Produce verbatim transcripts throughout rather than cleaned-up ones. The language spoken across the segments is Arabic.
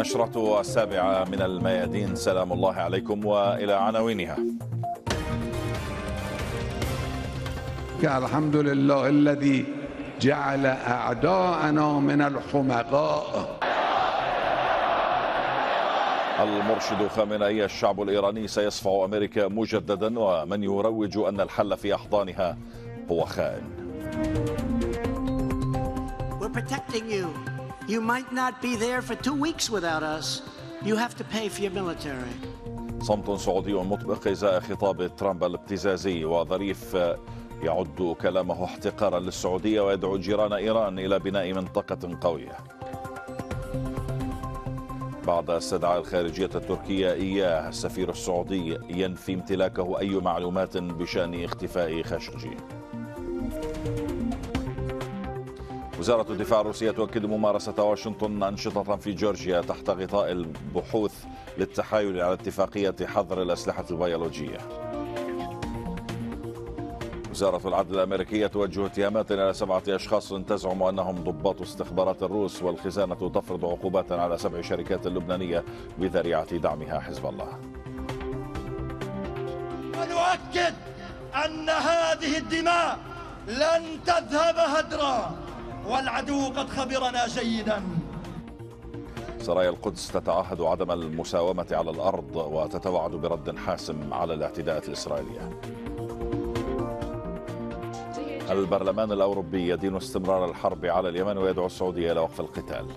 النشرة السابعة من الميادين، سلام الله عليكم وإلى عناوينها. الحمد لله الذي جعل أعداءنا من الحمقاء. المرشد خامنئي: الشعب الإيراني سيصفع أمريكا مجددا، ومن يروج أن الحل في أحضانها هو خائن. We're protecting you. You might not be there for two weeks without us. You have to pay for your military. صمت سعودي مطبق إزاء خطاب ترامب الابتزازي، وظريف يعد كلامه احتقارا للسعودية ويدعو جيران إيران إلى بناء منطقة قوية. بعد استدعاء الخارجية التركية إياه، السفير السعودي ينفي امتلاكه أي معلومات بشأن اختفاء خاشقجي. وزارة الدفاع الروسية تؤكد ممارسة واشنطن أنشطة في جورجيا تحت غطاء البحوث للتحايل على اتفاقية حظر الأسلحة البيولوجية. وزارة العدل الأمريكية توجه اتهامات إلى سبعة أشخاص تزعم أنهم ضباط استخبارات الروس، والخزانة تفرض عقوبات على سبع شركات لبنانية بذريعة دعمها حزب الله. ونؤكد أن هذه الدماء لن تذهب هدرا، والعدو قد خبرنا جيدا. سرايا القدس تتعهد عدم المساومة على الأرض وتتوعد برد حاسم على الاعتداءات الإسرائيلية. البرلمان الأوروبي يدين استمرار الحرب على اليمن ويدعو السعودية إلى وقف القتال.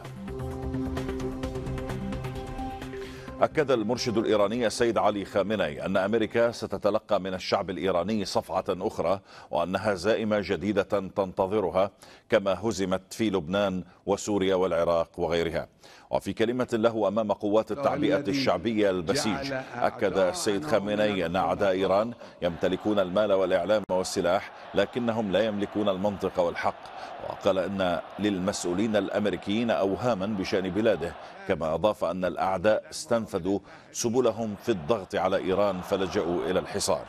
أكد المرشد الإيراني السيد علي خامنئي أن أمريكا ستتلقى من الشعب الإيراني صفعة أخرى، وأنها هزائم جديدة تنتظرها كما هزمت في لبنان وسوريا والعراق وغيرها. وفي كلمة له أمام قوات التعبئة الشعبية البسيج، أكد السيد خامنئي أن أعداء إيران يمتلكون المال والإعلام والسلاح، لكنهم لا يملكون المنطق والحق. وقال أن للمسؤولين الأمريكيين أوهاما بشأن بلاده، كما أضاف أن الأعداء استنفذوا سبلهم في الضغط على إيران فلجأوا إلى الحصار.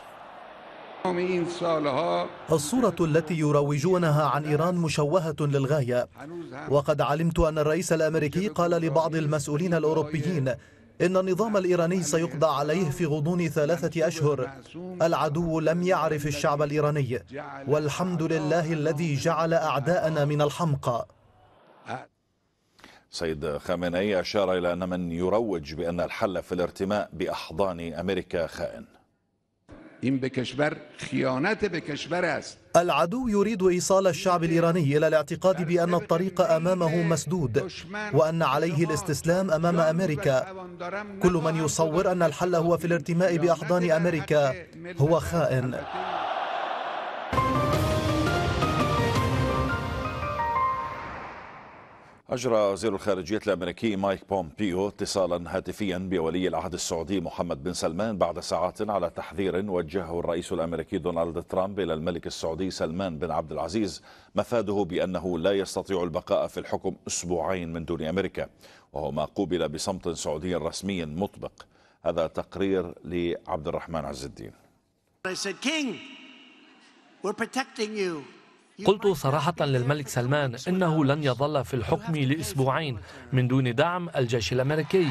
الصورة التي يروجونها عن إيران مشوهة للغاية، وقد علمت أن الرئيس الأمريكي قال لبعض المسؤولين الأوروبيين إن النظام الإيراني سيقضى عليه في غضون ثلاثة أشهر. العدو لم يعرف الشعب الإيراني، والحمد لله الذي جعل أعداءنا من الحمقى. سيد خامنئي أشار إلى أن من يروج بأن الحل في الارتماء بأحضان أمريكا خائن. العدو يريد إيصال الشعب الإيراني إلى الاعتقاد بأن الطريق أمامه مسدود، وأن عليه الاستسلام أمام أمريكا. كل من يصور أن الحل هو في الارتماء بأحضان أمريكا هو خائن. أجرى وزير الخارجية الأمريكي مايك بومبيو اتصالا هاتفيا بولي العهد السعودي محمد بن سلمان بعد ساعات على تحذير وجهه الرئيس الأمريكي دونالد ترامب إلى الملك السعودي سلمان بن عبد العزيز، مفاده بأنه لا يستطيع البقاء في الحكم أسبوعين من دون أمريكا، وهو ما قوبل بصمت سعودي رسمي مطبق. هذا تقرير لعبد الرحمن عز الدين. قلت صراحة للملك سلمان إنه لن يظل في الحكم لأسبوعين من دون دعم الجيش الأمريكي.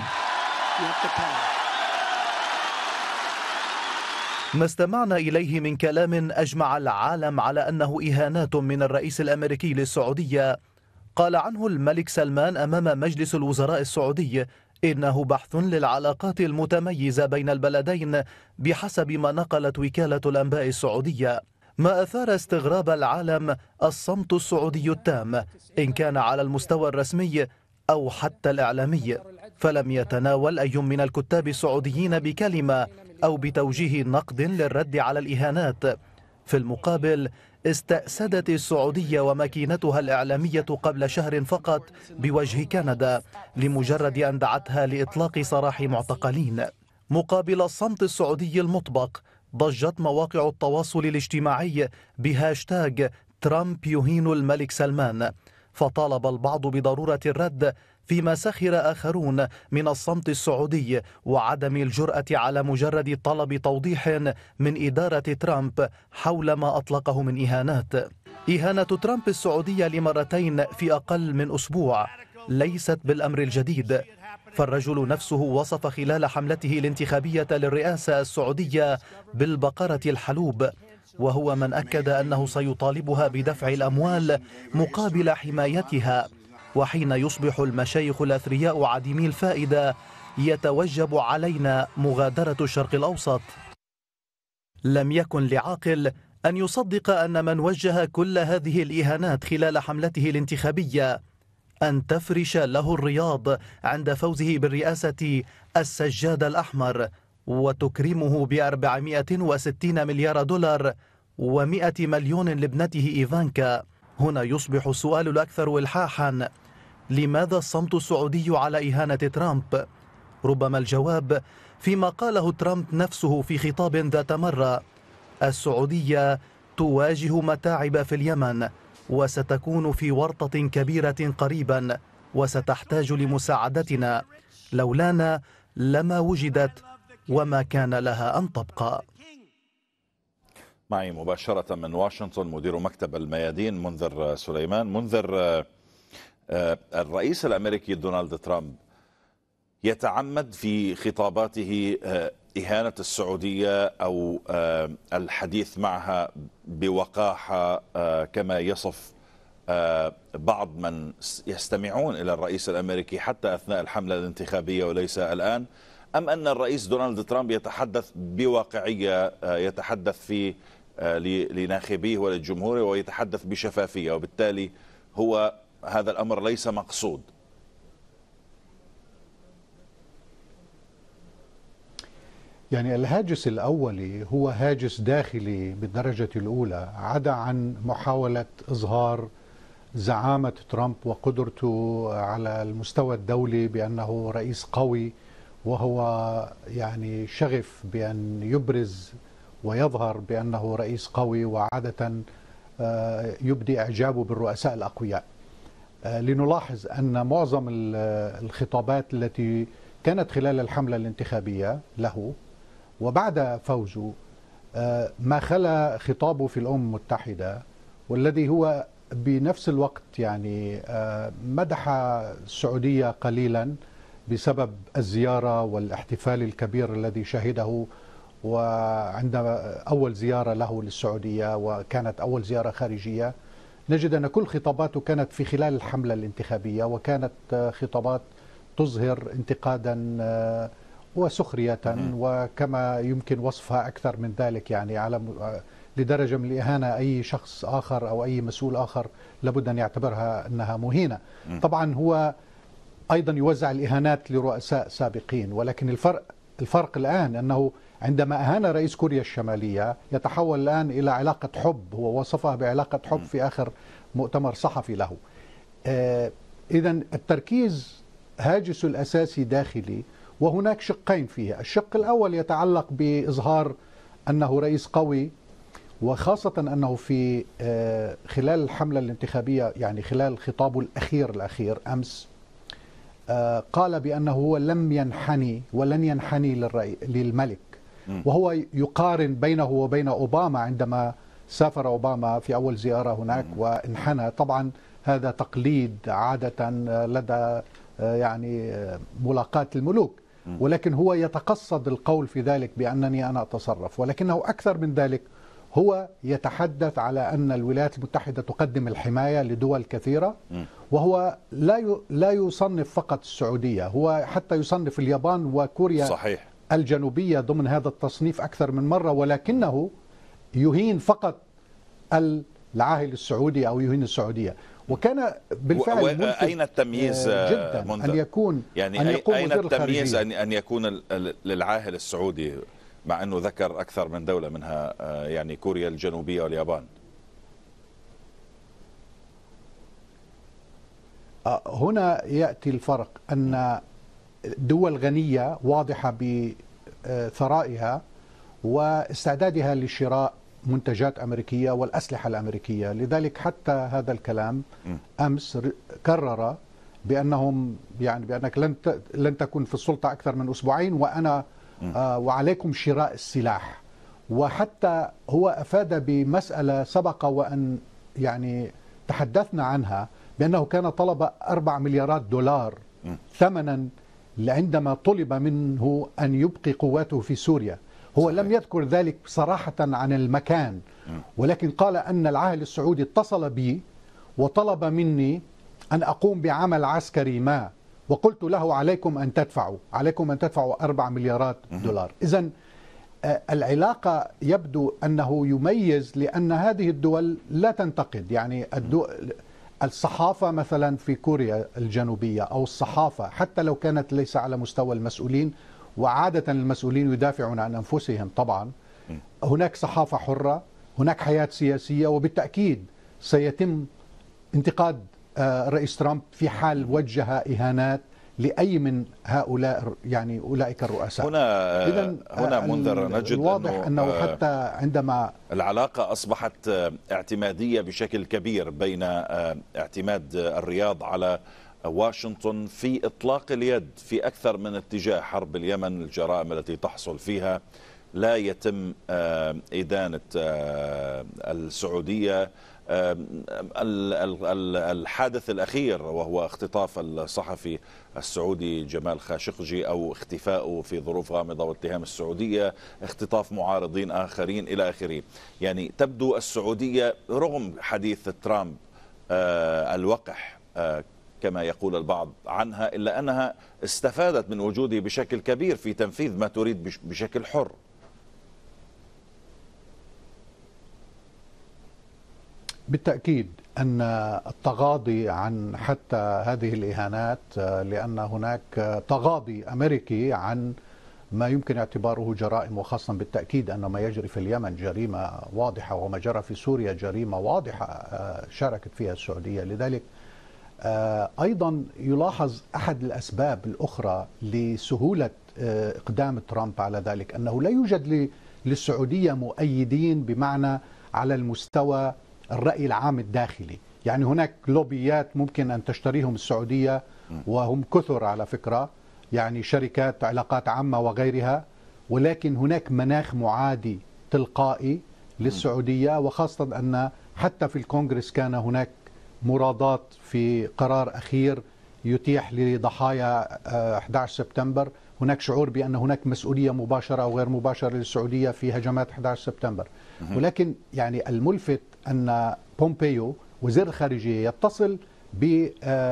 ما استمعنا إليه من كلام أجمع العالم على أنه إهانات من الرئيس الأمريكي للسعودية. قال عنه الملك سلمان أمام مجلس الوزراء السعودي إنه بحث للعلاقات المتميزة بين البلدين بحسب ما نقلت وكالة الأنباء السعودية. ما أثار استغراب العالم الصمت السعودي التام، إن كان على المستوى الرسمي أو حتى الإعلامي، فلم يتناول أي من الكتاب السعوديين بكلمة أو بتوجيه نقد للرد على الإهانات. في المقابل استأسدت السعودية وماكينتها الإعلامية قبل شهر فقط بوجه كندا لمجرد أن دعتها لإطلاق سراح معتقلين. مقابل الصمت السعودي المطبق ضجت مواقع التواصل الاجتماعي بهاشتاج ترامب يهين الملك سلمان، فطالب البعض بضرورة الرد، فيما سخر آخرون من الصمت السعودي وعدم الجرأة على مجرد طلب توضيح من إدارة ترامب حول ما أطلقه من إهانات. إهانة ترامب السعودية لمرتين في أقل من أسبوع ليست بالأمر الجديد، فالرجل نفسه وصف خلال حملته الانتخابية للرئاسة السعودية بالبقرة الحلوب، وهو من أكد أنه سيطالبها بدفع الأموال مقابل حمايتها. وحين يصبح المشايخ الأثرياء عديمي الفائدة يتوجب علينا مغادرة الشرق الأوسط. لم يكن لعاقل أن يصدق أن من وجه كل هذه الإهانات خلال حملته الانتخابية أن تفرش له الرياض عند فوزه بالرئاسة السجاد الأحمر وتكرمه بأربعمائة وستين مليار دولار ومئة مليون لابنته إيفانكا. هنا يصبح السؤال الأكثر إلحاحا: لماذا الصمت السعودي على إهانة ترامب؟ ربما الجواب فيما قاله ترامب نفسه في خطاب ذات مرة: السعودية تواجه متاعب في اليمن وستكون في ورطة كبيرة قريبا وستحتاج لمساعدتنا، لولانا لما وجدت وما كان لها أن تبقى. معي مباشرة من واشنطن مدير مكتب الميادين منذر سليمان. منذر، الرئيس الأمريكي دونالد ترامب يتعمد في خطاباته إهانة السعودية أو الحديث معها بوقاحة كما يصف بعض من يستمعون إلى الرئيس الأمريكي حتى أثناء الحملة الانتخابية وليس الآن؟ أم أن الرئيس دونالد ترامب يتحدث بواقعية، يتحدث في لناخبيه وللجمهور ويتحدث بشفافية، وبالتالي هو هذا الأمر ليس مقصود؟ يعني الهاجس الأولي هو هاجس داخلي بالدرجة الأولى، عدا عن محاولة إظهار زعامة ترامب وقدرته على المستوى الدولي بأنه رئيس قوي، وهو يعني شغف بأن يبرز ويظهر بأنه رئيس قوي، وعادة يبدي إعجابه بالرؤساء الأقوياء. لنلاحظ أن معظم الخطابات التي كانت خلال الحملة الانتخابية له وبعد فوزه ما خلا خطابه في الأمم المتحدة، والذي هو بنفس الوقت يعني مدح السعودية قليلا بسبب الزيارة والاحتفال الكبير الذي شهده، وعند أول زيارة له للسعودية وكانت أول زيارة خارجية. نجد أن كل خطاباته كانت في خلال الحملة الانتخابية، وكانت خطابات تظهر انتقادا وسخرية، وكما يمكن وصفها أكثر من ذلك، يعني على لدرجة من الإهانة أي شخص آخر أو أي مسؤول آخر لابد أن يعتبرها أنها مهينة. طبعا هو أيضا يوزع الإهانات لرؤساء سابقين، ولكن الفرق الفرق الآن أنه عندما أهان رئيس كوريا الشمالية يتحول الآن إلى علاقة حب، هو وصفها بعلاقة حب في آخر مؤتمر صحفي له. آه إذن التركيز هاجس الأساسي داخلي، وهناك شقين فيه. الشق الأول يتعلق بإظهار أنه رئيس قوي، وخاصة أنه في آه خلال الحملة الانتخابية، يعني خلال خطابه الأخير الأخير أمس، آه قال بأنه هو لم ينحني ولن ينحني للملك، وهو يقارن بينه وبين أوباما عندما سافر أوباما في أول زيارة هناك وانحنى. طبعا هذا تقليد عادة لدى يعني ملاقاة الملوك، ولكن هو يتقصد القول في ذلك بأنني أنا أتصرف. ولكنه أكثر من ذلك، هو يتحدث على أن الولايات المتحدة تقدم الحماية لدول كثيرة، وهو لا لا يصنف فقط السعودية، هو حتى يصنف اليابان وكوريا صحيح. الجنوبية ضمن هذا التصنيف أكثر من مرة، ولكنه يهين فقط العاهل السعودي أو يهين السعودية. وكان بالفعل و... أين التمييز جدا منذر؟ أن يكون يعني أن يقوم أين التمييز أن أن يكون للعاهل السعودي، مع أنه ذكر أكثر من دولة منها يعني كوريا الجنوبية واليابان؟ هنا يأتي الفرق، أن دول غنية واضحة بثرائها واستعدادها لشراء منتجات أمريكية والأسلحة الأمريكية، لذلك حتى هذا الكلام أمس كرر بأنهم يعني بأنك لن لن تكون في السلطة أكثر من أسبوعين وأنا آه وعليكم شراء السلاح. وحتى هو أفاد بمسألة سبق وأن يعني تحدثنا عنها، بأنه كان طلب أربع مليارات دولار ثمنا عندما طلب منه أن يبقي قواته في سوريا. هو صحيح. لم يذكر ذلك صراحة عن المكان، ولكن قال أن العاهل السعودي اتصل بي وطلب مني أن أقوم بعمل عسكري ما، وقلت له عليكم أن تدفعوا عليكم أن تدفعوا أربع مليارات دولار. إذن العلاقة يبدو أنه يميز، لأن هذه الدول لا تنتقد. يعني الدول الصحافة مثلا في كوريا الجنوبية أو الصحافة حتى لو كانت ليس على مستوى المسؤولين، وعادة المسؤولين يدافعون عن أنفسهم طبعا، هناك صحافة حرة، هناك حياة سياسية، وبالتأكيد سيتم انتقاد رئيس ترامب في حال وجه إهانات لأي من هؤلاء يعني أولئك الرؤساء. هنا إذن هنا منذر نجد واضح أنه, أنه حتى عندما العلاقة أصبحت اعتمادية بشكل كبير بين اعتماد الرياض على واشنطن في إطلاق اليد في أكثر من اتجاه. حرب اليمن، الجرائم التي تحصل فيها، لا يتم إدانة السعودية. الحادث الأخير وهو اختطاف الصحفي السعودي جمال خاشقجي أو اختفاؤه في ظروف غامضة واتهام السعودية اختطاف معارضين آخرين إلى آخره. يعني تبدو السعودية رغم حديث ترامب الوقح كما يقول البعض عنها، إلا أنها استفادت من وجوده بشكل كبير في تنفيذ ما تريد بشكل حر. بالتأكيد أن التغاضي عن حتى هذه الإهانات، لأن هناك تغاضي أمريكي عن ما يمكن اعتباره جرائم، وخاصة بالتأكيد أن ما يجري في اليمن جريمة واضحة، وما جرى في سوريا جريمة واضحة شاركت فيها السعودية. لذلك أيضا يلاحظ أحد الأسباب الأخرى لسهولة إقدام ترامب على ذلك أنه لا يوجد للسعودية مؤيدين بمعنى على المستوى الرأي العام الداخلي. يعني هناك لوبيات ممكن أن تشتريهم السعودية، وهم كثر على فكرة، يعني شركات علاقات عامة وغيرها، ولكن هناك مناخ معادي تلقائي للسعودية، وخاصة أن حتى في الكونغرس كان هناك مرادات في قرار أخير يتيح لضحايا أحد عشر سبتمبر، هناك شعور بأن هناك مسؤولية مباشرة أو غير مباشرة للسعودية في هجمات أحد عشر سبتمبر. ولكن يعني الملفت أن بومبيو وزير الخارجية يتصل ب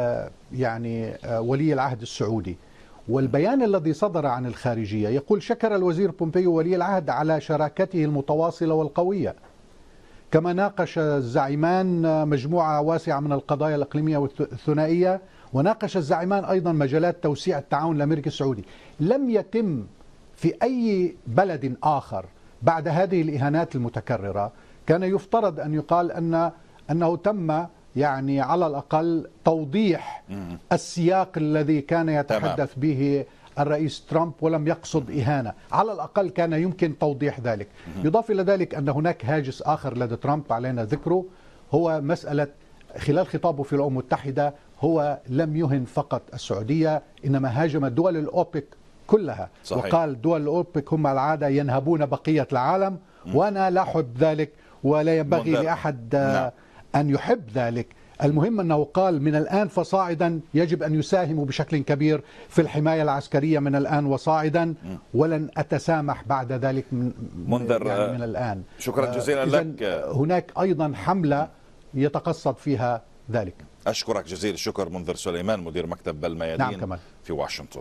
يعني ولي العهد السعودي، والبيان الذي صدر عن الخارجية يقول: شكر الوزير بومبيو ولي العهد على شراكته المتواصلة والقوية، كما ناقش الزعيمان مجموعة واسعة من القضايا الإقليمية والثنائية، وناقش الزعيمان أيضا مجالات توسيع التعاون الأمريكي السعودي. لم يتم في أي بلد آخر بعد هذه الإهانات المتكررة كان يفترض أن يقال أن أنه تم يعني على الأقل توضيح السياق الذي كان يتحدث به الرئيس ترامب ولم يقصد إهانة. على الأقل كان يمكن توضيح ذلك. يضاف إلى ذلك أن هناك هاجس آخر لدى ترامب علينا ذكره، هو مسألة خلال خطابه في الأمم المتحدة هو لم يهن فقط السعودية، إنما هاجم دول الأوبك كلها. صحيح. وقال دول الأوبك هم العادة ينهبون بقية العالم، وأنا لا أحب ذلك ولا ينبغي منذر. لأحد نعم. أن يحب ذلك. المهم أنه قال من الآن فصاعدا يجب أن يساهموا بشكل كبير في الحماية العسكرية من الآن وصاعدا، ولن أتسامح بعد ذلك من, منذر يعني من الآن. شكرا جزيلا لك. هناك أيضا حملة يتقصد فيها ذلك. أشكرك جزيل الشكر منذر سليمان، مدير مكتب الميادين نعم في واشنطن.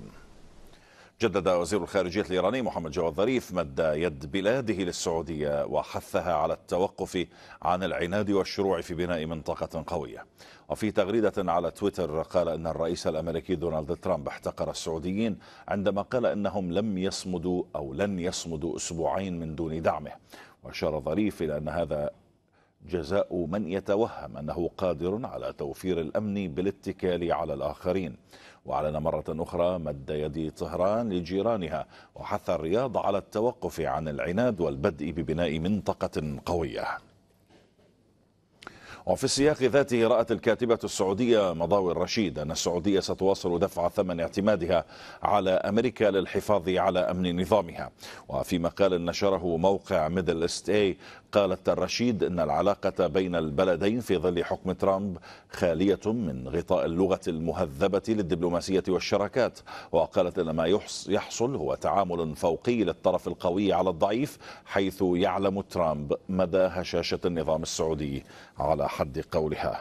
جدد وزير الخارجية الإيراني محمد جواد ظريف مد يد بلاده للسعودية وحثها على التوقف عن العناد والشروع في بناء منطقة قوية. وفي تغريدة على تويتر قال أن الرئيس الأمريكي دونالد ترامب احتقر السعوديين عندما قال أنهم لم يصمدوا أو لن يصمدوا أسبوعين من دون دعمه. وأشار ظريف إلى أن هذا جزاء من يتوهم أنه قادر على توفير الأمن بالاتكال على الآخرين. وأعلن مرة أخرى مد يد طهران لجيرانها، وحث الرياض على التوقف عن العناد والبدء ببناء منطقة قوية. وفي السياق ذاته رأت الكاتبة السعودية مضاوي الرشيد أن السعودية ستواصل دفع ثمن اعتمادها على أمريكا للحفاظ على أمن نظامها. وفي مقال نشره موقع ميدل إيست إيه قالت الرشيد أن العلاقة بين البلدين في ظل حكم ترامب خالية من غطاء اللغة المهذبة للدبلوماسية والشراكات، وقالت أن ما يحصل هو تعامل فوقي للطرف القوي على الضعيف، حيث يعلم ترامب مدى هشاشة النظام السعودي على حد قولها.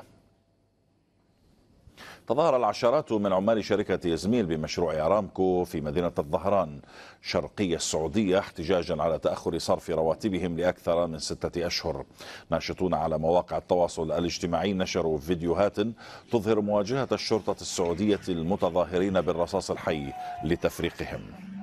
تظاهر العشرات من عمال شركة يزميل بمشروع أرامكو في مدينة الظهران شرقية السعودية احتجاجا على تأخر صرف رواتبهم لأكثر من ستة أشهر. ناشطون على مواقع التواصل الاجتماعي نشروا فيديوهات تظهر مواجهة الشرطة السعودية المتظاهرين بالرصاص الحي لتفريقهم.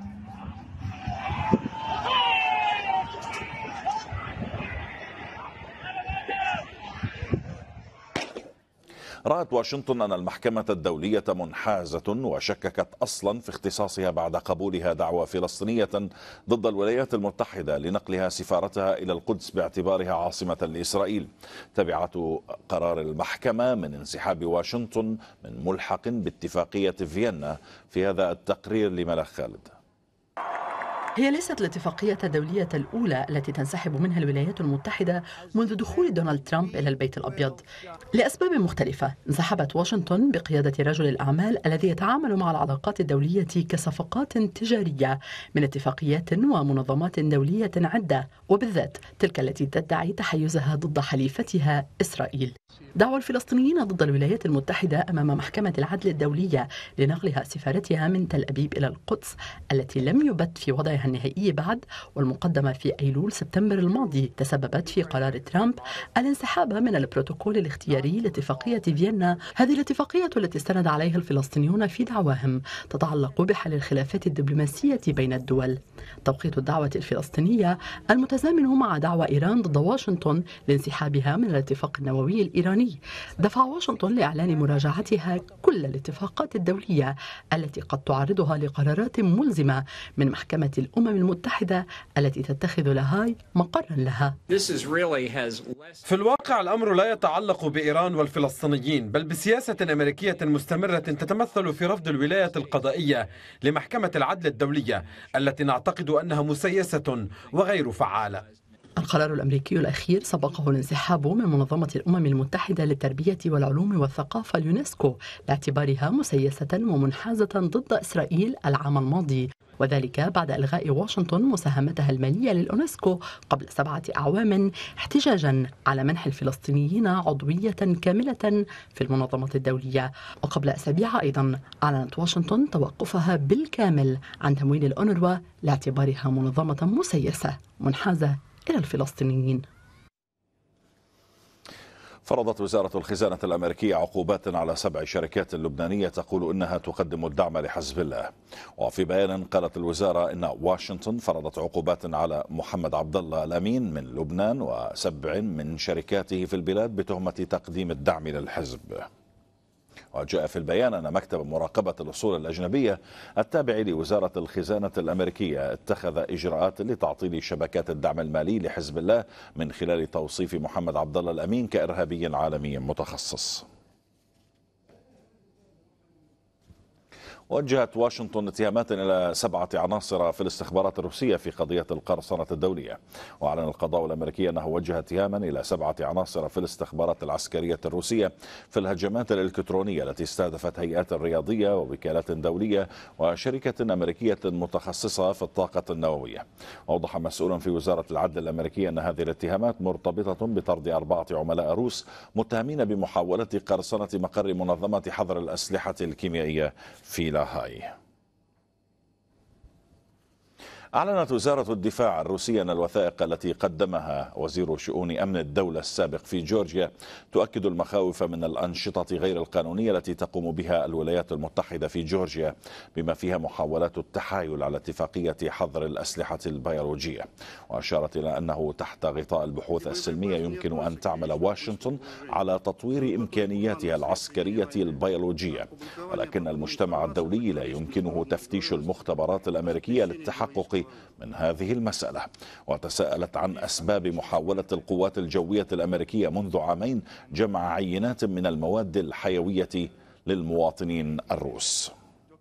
رأت واشنطن أن المحكمة الدولية منحازة وشككت أصلا في اختصاصها بعد قبولها دعوى فلسطينية ضد الولايات المتحدة لنقلها سفارتها إلى القدس باعتبارها عاصمة لإسرائيل. تبعت قرار المحكمة من انسحاب واشنطن من ملحق باتفاقية فيينا. في هذا التقرير لملك خالد. هي ليست الاتفاقية الدولية الأولى التي تنسحب منها الولايات المتحدة منذ دخول دونالد ترامب إلى البيت الأبيض. لأسباب مختلفة انسحبت واشنطن بقيادة رجل الأعمال الذي يتعامل مع العلاقات الدولية كصفقات تجارية من اتفاقيات ومنظمات دولية عدة، وبالذات تلك التي تدعي تحيزها ضد حليفتها إسرائيل. دعوى الفلسطينيين ضد الولايات المتحدة أمام محكمة العدل الدولية لنقلها سفارتها من تل أبيب إلى القدس التي لم يبت في وضعها النهائي بعد، والمقدمة في أيلول سبتمبر الماضي، تسببت في قرار ترامب الانسحاب من البروتوكول الاختياري لاتفاقية فيينا. هذه الاتفاقية التي استند عليها الفلسطينيون في دعواهم تتعلق بحل الخلافات الدبلوماسية بين الدول. توقيت الدعوة الفلسطينية المتزامن مع دعوى إيران ضد واشنطن لانسحابها من الاتفاق النووي الإيراني دفع واشنطن لإعلان مراجعتها كل الاتفاقات الدولية التي قد تعرضها لقرارات ملزمة من محكمة الأمم المتحدة التي تتخذ لاهاي مقرا لها. في الواقع الأمر لا يتعلق بإيران والفلسطينيين، بل بسياسة أمريكية مستمرة تتمثل في رفض الولاية القضائية لمحكمة العدل الدولية التي نعتقد أنها مسيسة وغير فعالة. القرار الأمريكي الأخير سبقه الانسحاب من منظمة الأمم المتحدة للتربية والعلوم والثقافة اليونسكو لاعتبارها مسيسة ومنحازة ضد إسرائيل العام الماضي، وذلك بعد إلغاء واشنطن مساهمتها المالية لليونسكو قبل سبعة أعوام احتجاجا على منح الفلسطينيين عضوية كاملة في المنظمة الدولية. وقبل أسابيع أيضا أعلنت واشنطن توقفها بالكامل عن تمويل الأونروا لاعتبارها منظمة مسيسة منحازة إلى الفلسطينيين. فرضت وزارة الخزانة الأمريكية عقوبات على سبع شركات لبنانية تقول إنها تقدم الدعم لحزب الله. وفي بيان قالت الوزارة إن واشنطن فرضت عقوبات على محمد عبد الله الأمين من لبنان وسبع من شركاته في البلاد بتهمة تقديم الدعم للحزب. وجاء في البيان أن مكتب مراقبة الأصول الأجنبية التابع لوزارة الخزانة الأمريكية اتخذ إجراءات لتعطيل شبكات الدعم المالي لحزب الله من خلال توصيف محمد عبد الله الأمين كإرهابي عالمي متخصص. وجهت واشنطن اتهامات إلى سبعة عناصر في الاستخبارات الروسية في قضية القرصنة الدولية. وأعلن القضاء الأمريكي أنه وجه اتهاما إلى سبعة عناصر في الاستخبارات العسكرية الروسية في الهجمات الإلكترونية التي استهدفت هيئات رياضية ووكالات دولية وشركة أمريكية متخصصة في الطاقة النووية. أوضح مسؤول في وزارة العدل الأمريكية أن هذه الاتهامات مرتبطة بطرد أربعة عملاء روس متهمين بمحاولة قرصنة مقر منظمة حظر الأسلحة الكيميائية في لاهاي. أعلنت وزارة الدفاع الروسية أن الوثائق التي قدمها وزير شؤون أمن الدولة السابق في جورجيا تؤكد المخاوف من الأنشطة غير القانونية التي تقوم بها الولايات المتحدة في جورجيا، بما فيها محاولات التحايل على اتفاقية حظر الأسلحة البيولوجية. وأشارت إلى أنه تحت غطاء البحوث السلمية يمكن أن تعمل واشنطن على تطوير إمكانياتها العسكرية البيولوجية، ولكن المجتمع الدولي لا يمكنه تفتيش المختبرات الأمريكية للتحقق الحل من هذه المسألة. وتساءلت عن أسباب محاولة القوات الجوية الأمريكية منذ عامين جمع عينات من المواد الحيوية للمواطنين الروس.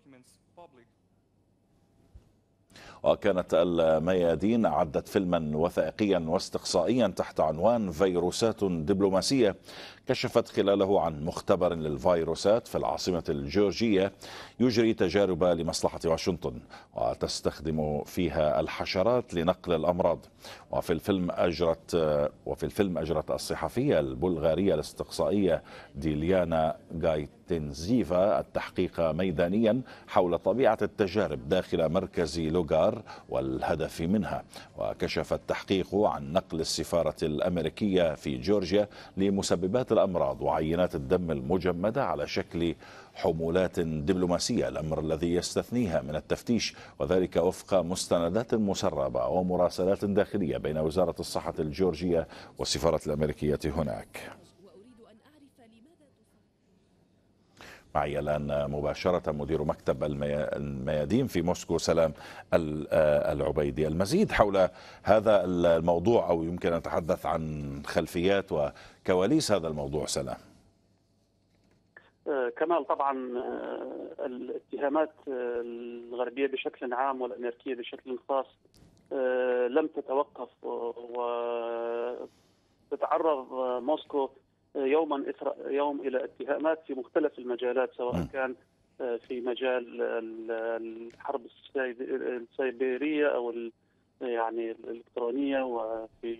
وكانت الميادين أعدت فيلما وثائقيا واستقصائيا تحت عنوان فيروسات دبلوماسية كشفت خلاله عن مختبر للفيروسات في العاصمة الجورجية يجري تجارب لمصلحة واشنطن وتستخدم فيها الحشرات لنقل الأمراض. وفي الفيلم أجرت وفي الفيلم أجرت الصحفية البلغارية الاستقصائية ديليانا غايتنزيفا التحقيق ميدانيا حول طبيعة التجارب داخل مركز لوغار والهدف منها. وكشف التحقيق عن نقل السفارة الأمريكية في جورجيا لمسببات الأمراض وعينات الدم المجمدة على شكل حمولات دبلوماسية، الأمر الذي يستثنيها من التفتيش، وذلك وفق مستندات مسربة ومراسلات داخلية بين وزارة الصحة الجورجية والسفارة الأمريكية هناك. معي الآن مباشرة مدير مكتب الميادين في موسكو سلام العبيدي. المزيد حول هذا الموضوع، أو يمكن أن نتحدث عن خلفيات وكواليس هذا الموضوع. سلام. كمال، طبعا الاتهامات الغربية بشكل عام والأمريكية بشكل خاص لم تتوقف، وتتعرض موسكو يوما إثر يوم إلى اتهامات في مختلف المجالات، سواء كان في مجال الحرب السيبرية أو يعني الإلكترونية، وفي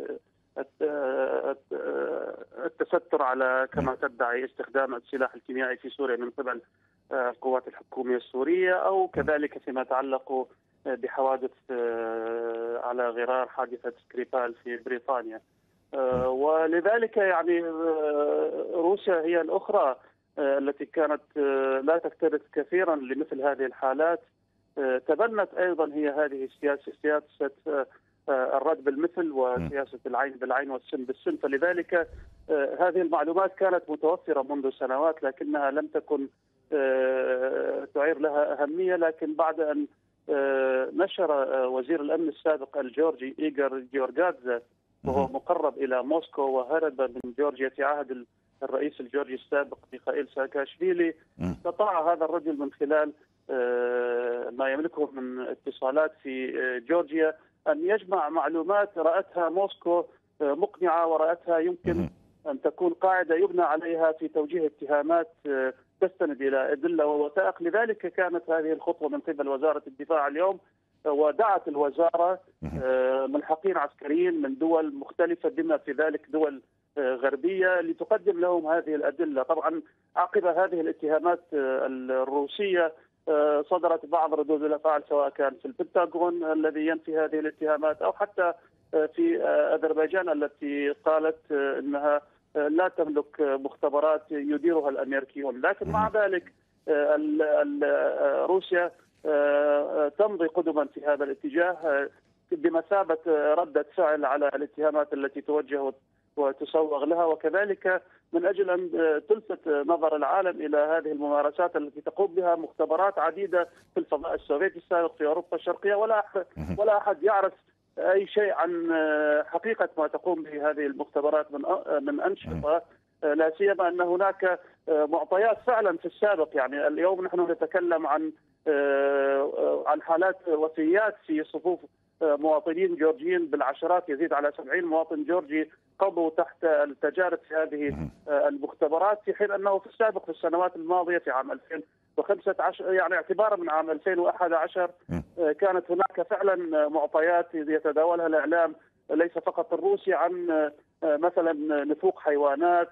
التستر على كما تدعي استخدام السلاح الكيميائي في سوريا من قبل القوات الحكومية السورية، أو كذلك فيما يتعلق بحوادث على غرار حادثة سكريبال في بريطانيا. ولذلك يعني روسيا هي الأخرى التي كانت لا تكترث كثيرا لمثل هذه الحالات. تبنت أيضا هي هذه السياسة، سياسة الرد بالمثل وسياسة العين بالعين والسن بالسن. فلذلك هذه المعلومات كانت متوفرة منذ سنوات، لكنها لم تكن تعير لها أهمية. لكن بعد أن نشر وزير الأمن السابق الجورجي إيغور جيورغادزا، وهو مقرب إلى موسكو وهرب من جورجيا في عهد الرئيس الجورجي السابق ميخائيل ساكاشفيلي، استطاع هذا الرجل من خلال ما يملكه من اتصالات في جورجيا أن يجمع معلومات رأتها موسكو مقنعة، ورأتها يمكن أن تكون قاعدة يبنى عليها في توجيه اتهامات تستند إلى أدلة ووثائق. لذلك كانت هذه الخطوة من قبل وزارة الدفاع اليوم، ودعت الوزارة ملحقين عسكريين من دول مختلفة بما في ذلك دول غربية لتقدم لهم هذه الأدلة. طبعا عقب هذه الاتهامات الروسية صدرت بعض ردود الأفعال، سواء كان في البنتاغون الذي ينفي هذه الاتهامات، أو حتى في أذربيجان التي قالت أنها لا تملك مختبرات يديرها الأمريكيون. لكن مع ذلك روسيا تمضي قدما في هذا الاتجاه بمثابة ردة فعل على الاتهامات التي توجه وتسوغ لها، وكذلك من أجل أن تلفت نظر العالم إلى هذه الممارسات التي تقوم بها مختبرات عديدة في الفضاء السوفيتي السابق في أوروبا الشرقية، ولا ولا أحد يعرف أي شيء عن حقيقة ما تقوم به هذه المختبرات من من أنشطة، لا سيما أن هناك معطيات فعلا في السابق. يعني اليوم نحن نتكلم عن عن حالات وفيات في صفوف مواطنين جورجيين بالعشرات، يزيد على سبعين مواطن جورجي قضوا تحت التجارب في هذه المختبرات، في حين أنه في السابق في السنوات الماضية في عام ألفين وخمسة عشر يعني اعتبارا من عام ألفين وأحد عشر كانت هناك فعلا معطيات يتداولها الإعلام ليس فقط الروسي عن مثلا نفوق حيوانات،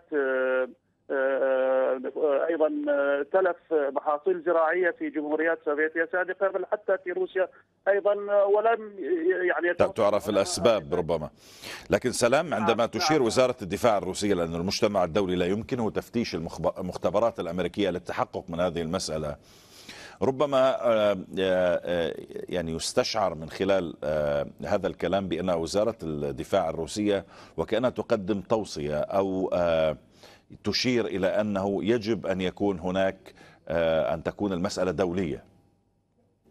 ايضا تلف محاصيل زراعيه في جمهوريات سوفيتيه سابقه، بل حتى في روسيا ايضا، ولم يعني تعرف الاسباب ربما. لكن سلام، عندما تشير وزاره الدفاع الروسيه لان المجتمع الدولي لا يمكنه تفتيش المختبرات الامريكيه للتحقق من هذه المساله، ربما يعني يستشعر من خلال هذا الكلام بأن وزارة الدفاع الروسية وكأنها تقدم توصية أو تشير إلى أنه يجب أن يكون هناك أن تكون المسألة دولية.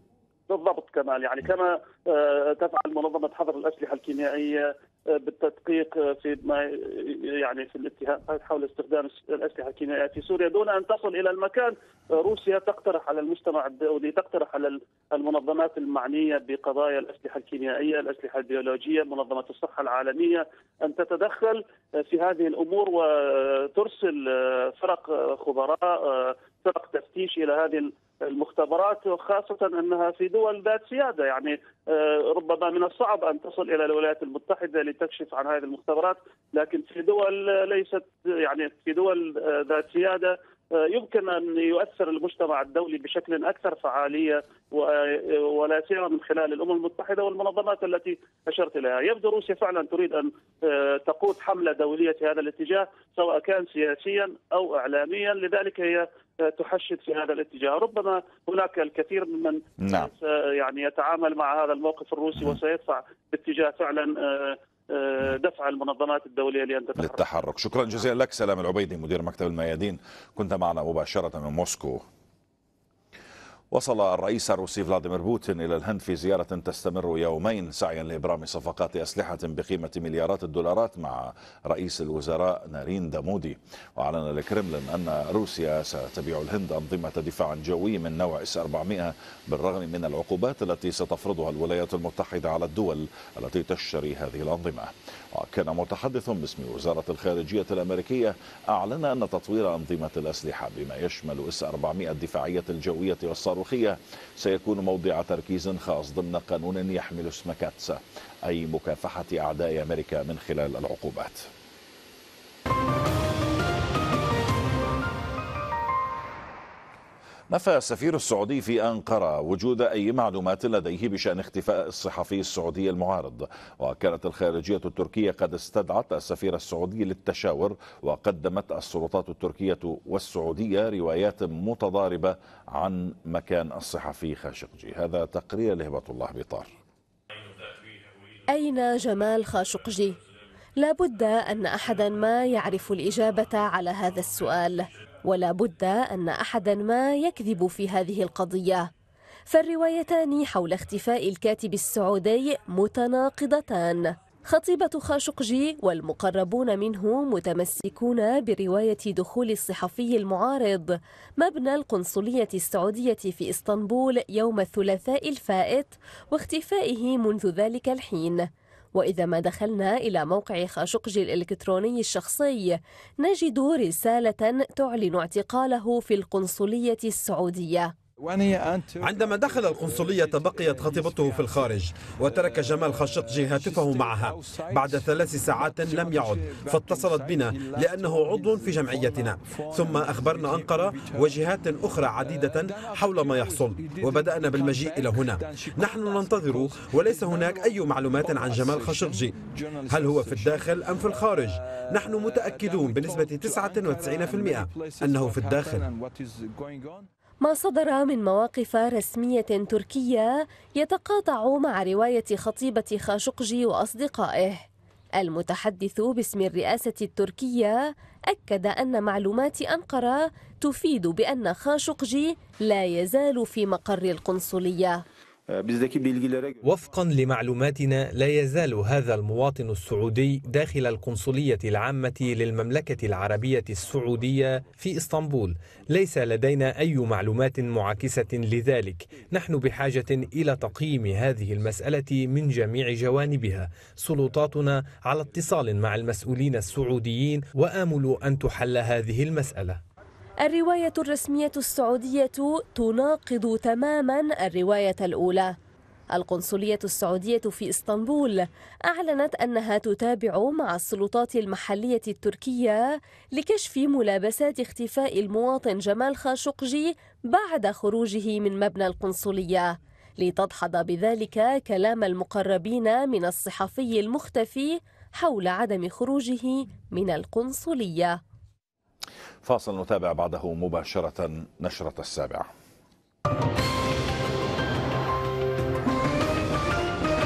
بالضبط كمال، يعني كما تفعل منظمة حظر الأسلحة الكيميائية بالتدقيق في ما يعني في الاتهامات حول استخدام الأسلحة الكيميائية في سوريا دون أن تصل إلى المكان. روسيا تقترح على المجتمع الدولي، تقترح على المنظمات المعنية بقضايا الأسلحة الكيميائية، الأسلحة البيولوجية، منظمة الصحة العالمية، أن تتدخل في هذه الأمور وترسل فرق خبراء، فرق تفتيش إلى هذه المختبرات، خاصة أنها في دول ذات سيادة. يعني ربما من الصعب أن تصل إلى الولايات المتحدة لتكشف عن هذه المختبرات، لكن في دول ليست يعني في دول ذات سيادة يمكن أن يؤثر المجتمع الدولي بشكل أكثر فعالية، ولا سيما من خلال الأمم المتحدة والمنظمات التي أشرت إليها. يبدو روسيا فعلا تريد أن تقود حملة دولية في هذا الاتجاه، سواء كان سياسيا أو إعلاميا، لذلك هي تحشد في هذا الاتجاه. ربما هناك الكثير ممن نعم. يعني يتعامل مع هذا الموقف الروسي وسيدفع باتجاه فعلا دفع المنظمات الدولية لأن تتحرك. للتحرك. شكرا جزيلا لك سلام العبيدي مدير مكتب الميادين، كنت معنا مباشرة من موسكو. وصل الرئيس الروسي فلاديمير بوتين إلى الهند في زيارة تستمر يومين سعيا لإبرام صفقات أسلحة بقيمة مليارات الدولارات مع رئيس الوزراء ناريندرا مودي. وأعلن الكرملين أن روسيا ستبيع الهند أنظمة دفاع جوي من نوع إس أربعمائة بالرغم من العقوبات التي ستفرضها الولايات المتحدة على الدول التي تشتري هذه الأنظمة. وكان متحدث باسم وزارة الخارجية الأمريكية أعلن أن تطوير أنظمة الأسلحة بما يشمل إس أربعمائة الدفاعية الجوية والصاروخية سيكون موضع تركيز خاص ضمن قانون يحمل اسم كاتسا، أي مكافحة أعداء أمريكا من خلال العقوبات. نفى السفير السعودي في أنقرة وجود أي معلومات لديه بشأن اختفاء الصحفي السعودي المعارض. وكانت الخارجية التركية قد استدعت السفير السعودي للتشاور، وقدمت السلطات التركية والسعودية روايات متضاربة عن مكان الصحفي خاشقجي. هذا تقرير لهبة الله بطار. أين جمال خاشقجي؟ لا بد أن أحدا ما يعرف الإجابة على هذا السؤال، ولا بد أن أحدا ما يكذب في هذه القضية، فالروايتان حول اختفاء الكاتب السعودي متناقضتان. خطيبة خاشقجي والمقربون منه متمسكون برواية دخول الصحفي المعارض مبنى القنصلية السعودية في إسطنبول يوم الثلاثاء الفائت واختفائه منذ ذلك الحين. وإذا ما دخلنا إلى موقع خاشقجي الإلكتروني الشخصي نجد رسالة تعلن اعتقاله في القنصلية السعودية. عندما دخل القنصلية بقيت خطيبته في الخارج، وترك جمال خاشقجي هاتفه معها. بعد ثلاث ساعات لم يعد، فاتصلت بنا لأنه عضو في جمعيتنا، ثم أخبرنا أنقرة وجهات أخرى عديدة حول ما يحصل، وبدأنا بالمجيء إلى هنا. نحن ننتظر وليس هناك أي معلومات عن جمال خاشقجي، هل هو في الداخل أم في الخارج؟ نحن متأكدون بنسبة تسعة وتسعين بالمئة أنه في الداخل. ما صدر من مواقف رسمية تركية يتقاطع مع رواية خطيبة خاشقجي وأصدقائه. المتحدث باسم الرئاسة التركية أكد أن معلومات أنقرة تفيد بأن خاشقجي لا يزال في مقر القنصلية. وفقا لمعلوماتنا لا يزال هذا المواطن السعودي داخل القنصلية العامة للمملكة العربية السعودية في إسطنبول. ليس لدينا أي معلومات معاكسة لذلك. نحن بحاجة إلى تقييم هذه المسألة من جميع جوانبها. سلطاتنا على اتصال مع المسؤولين السعوديين، وآمل أن تحل هذه المسألة. الرواية الرسمية السعودية تناقض تماما الرواية الأولى. القنصلية السعودية في إسطنبول أعلنت أنها تتابع مع السلطات المحلية التركية لكشف ملابسات اختفاء المواطن جمال خاشقجي بعد خروجه من مبنى القنصلية، لتدحض بذلك كلام المقربين من الصحفي المختفي حول عدم خروجه من القنصلية. فاصل نتابع بعده مباشرة نشرة السابعة.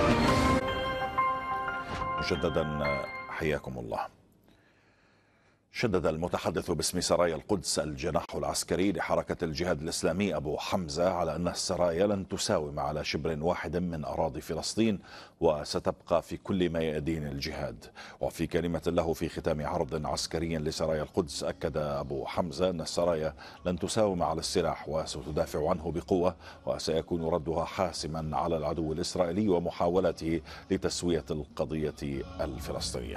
مجددا حياكم الله. شدد المتحدث باسم سرايا القدس الجناح العسكري لحركة الجهاد الإسلامي أبو حمزة على أن السرايا لن تساوم على شبر واحد من أراضي فلسطين وستبقى في كل ميادين الجهاد. وفي كلمة له في ختام عرض عسكري لسرايا القدس أكد أبو حمزة أن السرايا لن تساوم على السلاح وستدافع عنه بقوة، وسيكون ردها حاسما على العدو الإسرائيلي ومحاولته لتسوية القضية الفلسطينية.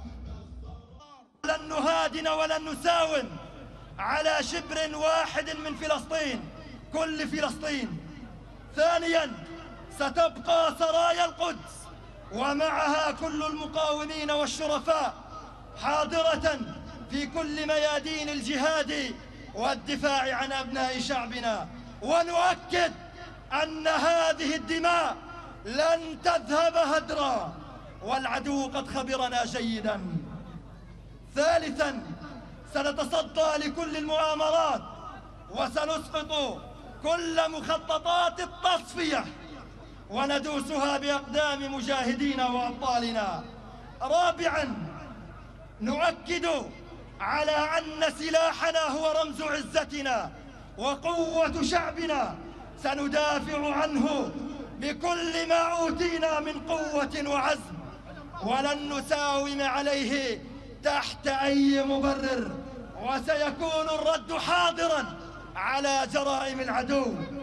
لن نهادن ولن نساوم على شبر واحد من فلسطين، كل فلسطين. ثانيا، ستبقى سرايا القدس ومعها كل المقاومين والشرفاء حاضرة في كل ميادين الجهاد والدفاع عن أبناء شعبنا، ونؤكد أن هذه الدماء لن تذهب هدرا والعدو قد خبرنا جيدا. ثالثا، سنتصدى لكل المؤامرات وسنسقط كل مخططات التصفية وندوسها بأقدام مجاهدينا وأبطالنا. رابعا، نؤكد على أن سلاحنا هو رمز عزتنا وقوة شعبنا، سندافع عنه بكل ما أوتينا من قوة وعزم، ولن نساوم عليه تحت أي مبرر، وسيكون الرد حاضرا على جرائم العدو.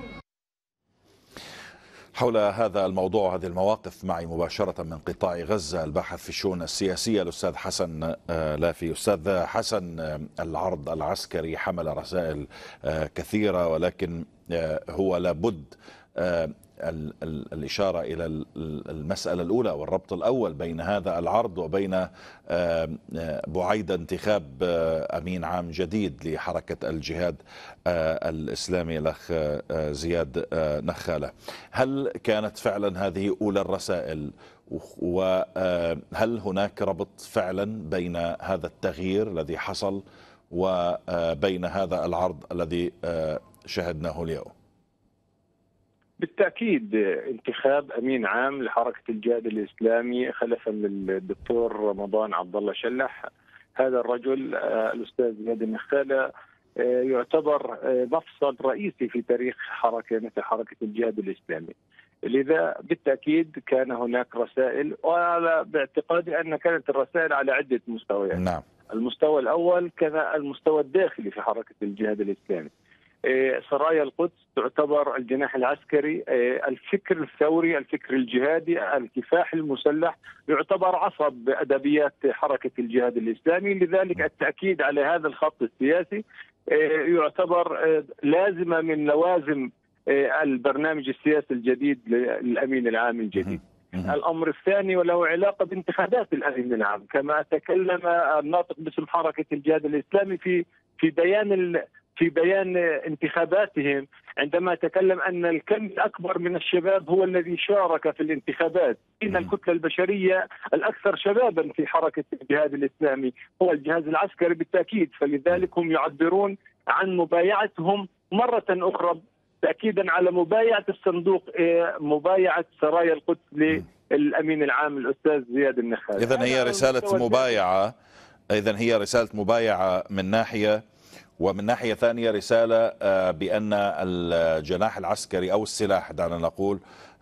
حول هذا الموضوع هذه المواقف معي مباشرة من قطاع غزة الباحث في الشؤون السياسية الأستاذ حسن لافي. أستاذ حسن، العرض العسكري حمل رسائل كثيرة، ولكن هو لابد الإشارة إلى المسألة الأولى والربط الأول بين هذا العرض وبين بعيد انتخاب أمين عام جديد لحركة الجهاد الإسلامي الأخ زياد نخالة. هل كانت فعلا هذه أولى الرسائل، وهل هناك ربط فعلا بين هذا التغيير الذي حصل وبين هذا العرض الذي شاهدناه اليوم؟ بالتأكيد انتخاب أمين عام لحركة الجهاد الإسلامي خلفا للدكتور رمضان عبد الله شلح، هذا الرجل الأستاذ زياد النخالة يعتبر مفصل رئيسي في تاريخ حركة مثل حركة الجهاد الإسلامي. لذا بالتأكيد كان هناك رسائل، وعلى باعتقادي أن كانت الرسائل على عدة مستويات. نعم. المستوى الأول كان المستوى الداخلي في حركة الجهاد الإسلامي. سرايا القدس تعتبر الجناح العسكري، الفكر الثوري، الفكر الجهادي، الكفاح المسلح، يعتبر عصب أدبيات حركة الجهاد الإسلامي. لذلك التأكيد على هذا الخط السياسي يعتبر لازمة من لوازم البرنامج السياسي الجديد للأمين العام الجديد. الأمر الثاني وله علاقة بانتخابات الأمين العام، كما تكلم الناطق باسم حركة الجهاد الإسلامي في في بيان في بيان انتخاباتهم، عندما تكلم أن الكم الأكبر من الشباب هو الذي شارك في الانتخابات، إن الكتلة البشرية الأكثر شبابا في حركة الجهاد الإسلامي هو الجهاز العسكري بالتأكيد، فلذلك هم يعبرون عن مبايعتهم مرة أخرى تأكيدا على مبايعة الصندوق، مبايعة سرايا القدس للأمين العام الأستاذ زياد النخالة. إذن هي رسالة مبايعة، إذن هي رسالة مبايعة من ناحية، ومن ناحية ثانية رسالة بأن الجناح العسكري أو السلاح دعنا نقول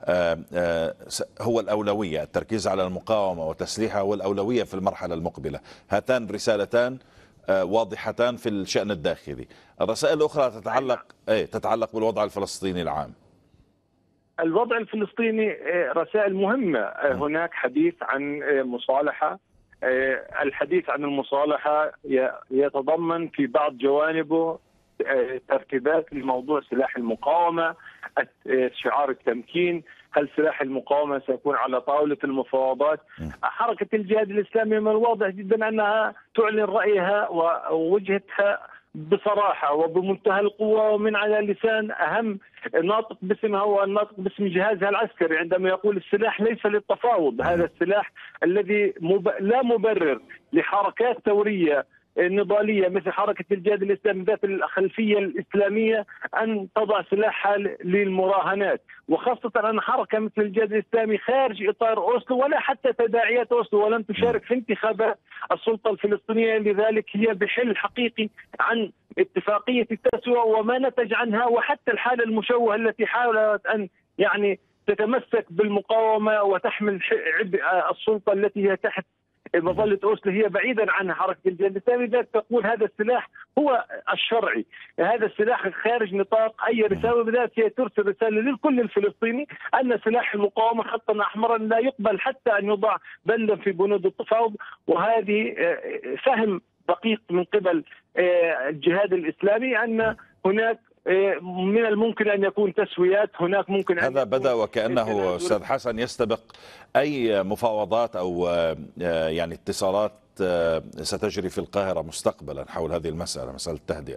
هو الأولوية، التركيز على المقاومة وتسليحها هو الأولوية في المرحلة المقبلة. هاتان رسالتان واضحتان في الشأن الداخلي. الرسائل الأخرى تتعلق ايه تتعلق بالوضع الفلسطيني العام. الوضع الفلسطيني رسائل مهمة، هناك حديث عن مصالحة، الحديث عن المصالحة يتضمن في بعض جوانبه ترتيبات لموضوع سلاح المقاومة، شعار التمكين، هل سلاح المقاومة سيكون على طاولة المفاوضات؟ حركة الجهاد الإسلامي من الواضح جدا أنها تعلن رأيها ووجهتها بصراحة وبمنتهى القوة ومن على لسان أهم ناطق باسمها هو الناطق باسم جهازها العسكري، عندما يقول السلاح ليس للتفاوض، هذا السلاح الذي مب... لا مبرر لحركات ثورية نضالية مثل حركة الجهاد الإسلامي ذات الخلفية الإسلامية أن تضع سلاحها للمراهنات، وخاصة أن حركة مثل الجهاد الإسلامي خارج إطار أوسلو ولا حتى تداعيات أوسلو، ولم تشارك في انتخابات السلطة الفلسطينية، لذلك هي بحل حقيقي عن اتفاقية التسوية وما نتج عنها، وحتى الحالة المشوهة التي حاولت أن يعني تتمسك بالمقاومة وتحمل عبء السلطة التي هي تحت مظلة أوسلو هي بعيدا عن حركة الجهاد الإسلامي. لذلك تقول هذا السلاح هو الشرعي، هذا السلاح خارج نطاق أي رسالة، بذلك هي ترسل رسالة للكل الفلسطيني أن سلاح المقاومة خطا أحمرا لا يقبل حتى أن يوضع بندا في بنود التفاوض. وهذه فهم دقيق من قبل الجهاد الإسلامي أن هناك من الممكن أن يكون تسويات، هناك ممكن أن هذا بدأ وكأنه أستاذ حسن يستبق أي مفاوضات أو يعني اتصالات ستجري في القاهرة مستقبلا حول هذه المسألة، مسألة التهدئة.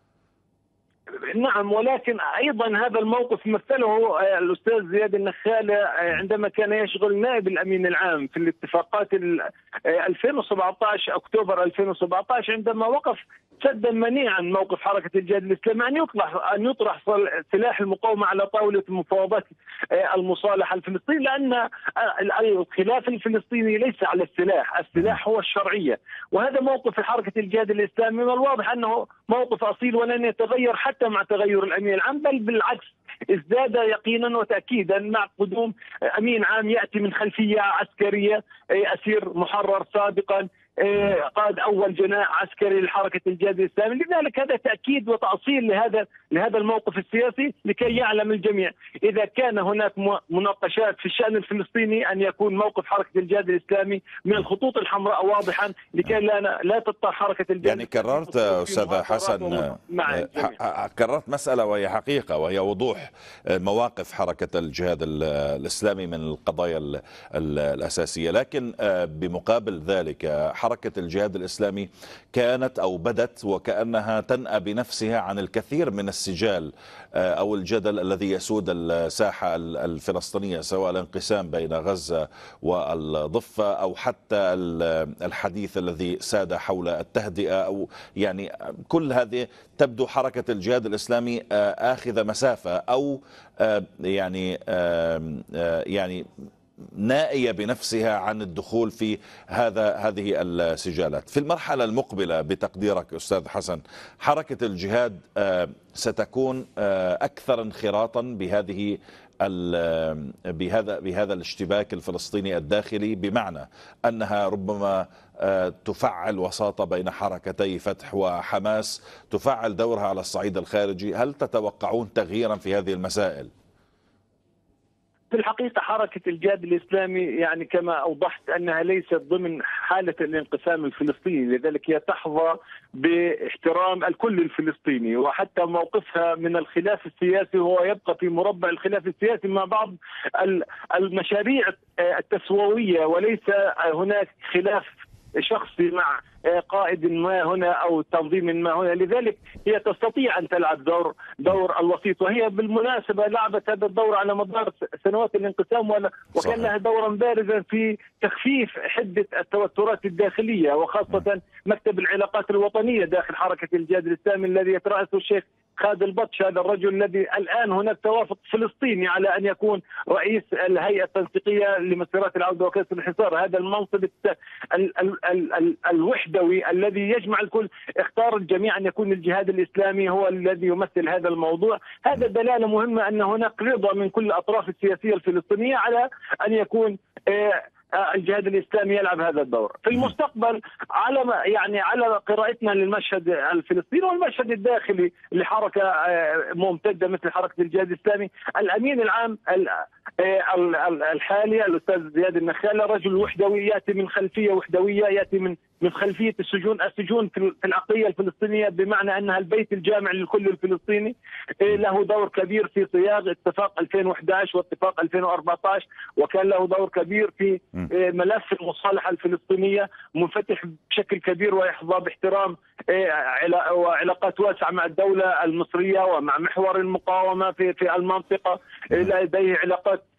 نعم، ولكن أيضا هذا الموقف مثله الأستاذ زياد النخالة عندما كان يشغل نائب الأمين العام في الاتفاقات ألفين وسبعة عشر أكتوبر ألفين وسبعة عشر، عندما وقف سدا منيعا موقف حركة الجهاد الإسلامي أن يطرح أن يطرح سلاح المقاومة على طاولة مفاوضات المصالحة الفلسطينية، لأن الخلاف الفلسطيني ليس على السلاح، السلاح هو الشرعية، وهذا موقف حركة الجهاد الإسلامي من الواضح أنه موقف أصيل ولن يتغير حتى مع تغير الأمين العام، بل بالعكس ازداد يقينا وتأكيدا مع قدوم أمين عام يأتي من خلفية عسكرية، أسير محرر سابقا، قاد أول جناح عسكري لحركة الجهاد الإسلامي. لذلك هذا تأكيد وتأصيل لهذا لهذا الموقف السياسي، لكي يعلم الجميع إذا كان هناك مناقشات في الشأن الفلسطيني أن يكون موقف حركة الجهاد الإسلامي من الخطوط الحمراء واضحا، لكي لا لا تضطر حركة الجهاد. يعني كررت أستاذ حسن، كررت مسألة وهي حقيقة، وهي وضوح مواقف حركة الجهاد الإسلامي من القضايا الأساسية، لكن بمقابل ذلك حركة الجهاد الإسلامي كانت أو بدت وكأنها تنأى بنفسها عن الكثير من السجال أو الجدل الذي يسود الساحة الفلسطينية، سواء الانقسام بين غزة والضفة أو حتى الحديث الذي ساد حول التهدئة، أو يعني كل هذه تبدو حركة الجهاد الإسلامي آخذ مسافة أو يعني يعني نائية بنفسها عن الدخول في هذا هذه السجالات. في المرحلة المقبلة بتقديرك أستاذ حسن، حركة الجهاد ستكون أكثر انخراطا بهذه بهذا بهذا الاشتباك الفلسطيني الداخلي، بمعنى أنها ربما تفعل وساطة بين حركتي فتح وحماس، تفعل دورها على الصعيد الخارجي. هل تتوقعون تغييرا في هذه المسائل؟ في الحقيقة حركة الجهاد الإسلامي يعني كما أوضحت أنها ليست ضمن حالة الانقسام الفلسطيني، لذلك هي تحظى باحترام الكل الفلسطيني، وحتى موقفها من الخلاف السياسي هو يبقى في مربع الخلاف السياسي مع بعض المشاريع التسويوية، وليس هناك خلاف شخصي مع قائد ما هنا أو تنظيم ما هنا. لذلك هي تستطيع أن تلعب دور دور الوسيط، وهي بالمناسبة لعبت هذا الدور على مدار سنوات الانقسام، وكان لها دورا بارزا في تخفيف حدة التوترات الداخلية، وخاصة مكتب العلاقات الوطنية داخل حركة الجهاد الإسلامي الذي يترأسه الشيخ خالد البطش، هذا الرجل الذي الآن هناك توافق فلسطيني على أن يكون رئيس الهيئة التنسيقية لمسيرات العودة وكسر الحصار. هذا المنصب ال ال ال الوحدوي الذي يجمع الكل، اختار الجميع أن يكون الجهاد الإسلامي هو الذي يمثل هذا الموضوع. هذا دلالة مهمة أن هناك رضا من كل الأطراف السياسية الفلسطينية على أن يكون الجهاد الإسلامي يلعب هذا الدور في المستقبل. على يعني على قراءتنا للمشهد الفلسطيني والمشهد الداخلي لحركة ممتدة مثل حركة الجهاد الإسلامي، الأمين العام الحالي الأستاذ زياد النخالة رجل وحدوي، يأتي من خلفية وحدوية، يأتي من من خلفية السجون السجون في العقلية الفلسطينية، بمعنى أنها البيت الجامع للكل الفلسطيني. له دور كبير في صياغة اتفاق ألفين وأحد عشر واتفاق ألفين وأربعة عشر، وكان له دور كبير في ملف المصالحة الفلسطينية، منفتح بشكل كبير ويحظى باحترام وعلاقات واسعة مع الدولة المصرية ومع محور المقاومة في في المنطقة. لديه علاقات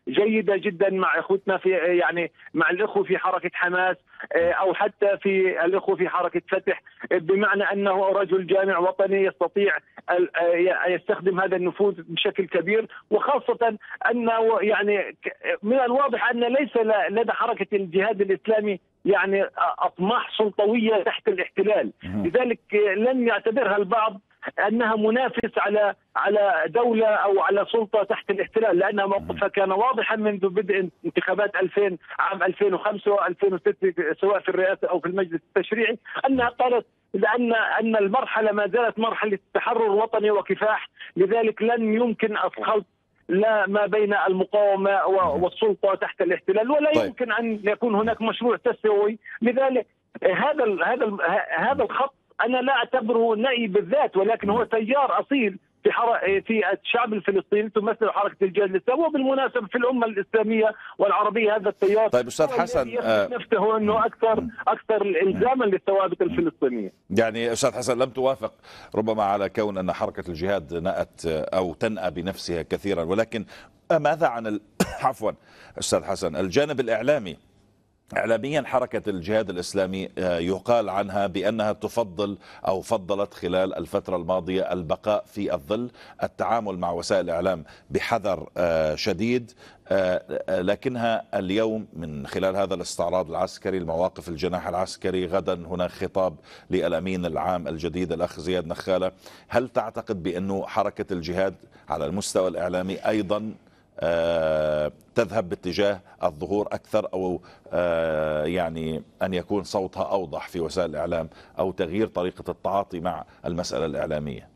جيدة جدا مع اخوتنا في يعني مع الاخوة في حركة حماس او حتى في الاخوة في حركة فتح، بمعنى انه رجل جامع وطني يستطيع يستخدم هذا النفوذ بشكل كبير، وخاصة انه يعني من الواضح ان ليس لدى حركة الجهاد الاسلامي يعني اطماح سلطوية تحت الاحتلال، لذلك لن يعتبرها البعض انها منافس على على دوله او على سلطه تحت الاحتلال، لان موقفها كان واضحا منذ بدء انتخابات ألفين عام ألفين وخمسة وألفين وستة سواء في الرئاسه او في المجلس التشريعي، انها قالت لان ان المرحله ما زالت مرحله تحرر وطني وكفاح، لذلك لن يمكن الخلط لا ما بين المقاومه والسلطه تحت الاحتلال، ولا طيب. يمكن ان يكون هناك مشروع تسوي، لذلك هذا هذا هذا الخط أنا لا أعتبره نأي بالذات، ولكن هو تيار أصيل في حر... في الشعب الفلسطيني تمثل حركة الجهاد الإسلامي، وبالمناسبة في الأمة الإسلامية والعربية هذا التيار. طيب أستاذ حسن آه... نفسه أنه أكثر أكثر إلزاما للثوابت الفلسطينية. يعني أستاذ حسن لم توافق ربما على كون أن حركة الجهاد نأت أو تنأى بنفسها كثيرا، ولكن ماذا عن ال... عفوا أستاذ حسن الجانب الإعلامي؟ إعلاميا حركة الجهاد الإسلامي يقال عنها بأنها تفضل أو فضلت خلال الفترة الماضية البقاء في الظل، التعامل مع وسائل الإعلام بحذر شديد، لكنها اليوم من خلال هذا الاستعراض العسكري المواقف الجناح العسكري، غدا هناك خطاب للأمين العام الجديد الأخ زياد نخالة، هل تعتقد بأنه حركة الجهاد على المستوى الإعلامي أيضا آه تذهب باتجاه الظهور أكثر، أو آه يعني أن يكون صوتها أوضح في وسائل الإعلام، أو تغيير طريقة التعاطي مع المسألة الإعلامية؟